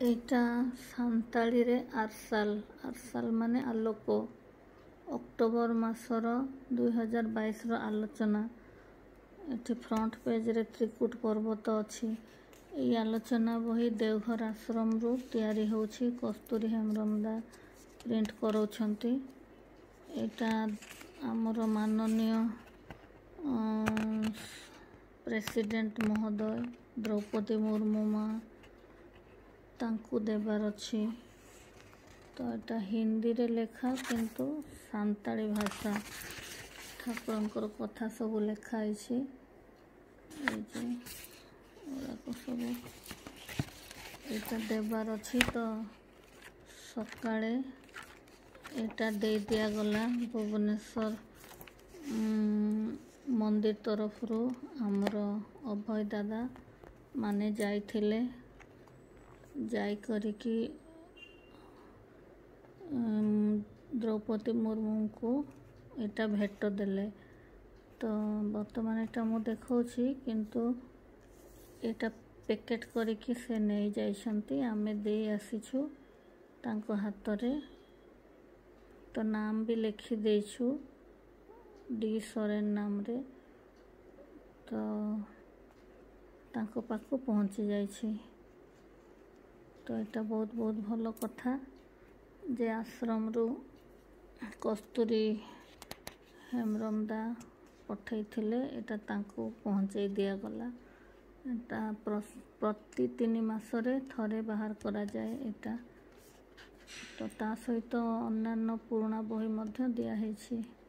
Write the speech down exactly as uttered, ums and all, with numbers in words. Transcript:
ଏଇଟା ସାନ୍ତାଳୀ ରେ ଆର୍ସାଲ ଆର୍ସାଲ ମାନେ ଆଲୋକ ଅକ୍ଟୋବର ମାସର ଦୁଇ ହଜାର ବାଇଶ ର ଆଲୋଚନା। ଏଠି ଫ୍ରଣ୍ଟ ପେଜ ରେ ତ୍ରିକୁଟ ପର୍ବତ ଅଛି। ଏହି ଆଲୋଚନା ବହି ଦେଓଘର ଆଶ୍ରମରୁ ତିଆରି ହେଉଛି। କସ୍ତୁରୀ ହେମ୍ରମଦା ପ୍ରିଣ୍ଟ କରାଉଛନ୍ତି। ଏଇଟା ଆମର ମାନନୀୟ ପ୍ରେସିଡେଣ୍ଟ ମହୋଦୟ ଦ୍ରୌପଦୀ ମୁର୍ମୁ ମା ତାଙ୍କୁ ଦେବାର ଅଛି। ତ ଏଟା ହିନ୍ଦୀରେ ଲେଖା କିନ୍ତୁ ସାନ୍ତାଳୀ ଭାଷା ଠାକୁରଙ୍କର କଥା ସବୁ ଲେଖା ହେଇଛି। ଏଇ ଯେ ଏଗୁଡ଼ାକ ସବୁ ଏଇଟା ଦେବାର ଅଛି। ତ ସକାଳେ ଏଇଟା ଦେଇ ଦିଆଗଲା ଭୁବନେଶ୍ୱର ମନ୍ଦିର ତରଫରୁ। ଆମର ଅଭୟ ଦାଦା ମାନେ ଯାଇଥିଲେ, ଯାଇ କରିକି ଦ୍ରୌପଦୀ ମୁର୍ମୁଙ୍କୁ ଏଇଟା ଭେଟ ଦେଲେ। ତ ବର୍ତ୍ତମାନ ଏଇଟା ମୁଁ ଦେଖାଉଛି କିନ୍ତୁ ଏଇଟା ପ୍ୟାକେଟ୍ କରିକି ସେ ନେଇ ଯାଇଛନ୍ତି। ଆମେ ଦେଇ ଆସିଛୁ ତାଙ୍କ ହାତରେ। ତ ନାମ ବି ଲେଖି ଦେଇଛୁ ଡି ସରେନ ନାମରେ। ତ ତାଙ୍କ ପାଖକୁ ପହଞ୍ଚି ଯାଇଛି। ତ ଏଇଟା ବହୁତ ବହୁତ ଭଲ କଥା ଯେ ଆଶ୍ରମରୁ କସ୍ତୁରୀ ହେମ୍ରମଦା ପଠାଇଥିଲେ, ଏଇଟା ତାଙ୍କୁ ପହଞ୍ଚାଇ ଦିଆଗଲା। ଏଇଟା ପ୍ରତି ତିନି ମାସରେ ଥରେ ବାହାର କରାଯାଏ ଏଇଟା। ତ ତା ସହିତ ଅନ୍ୟାନ୍ୟ ପୁରୁଣା ବହି ମଧ୍ୟ ଦିଆହେଇଛି।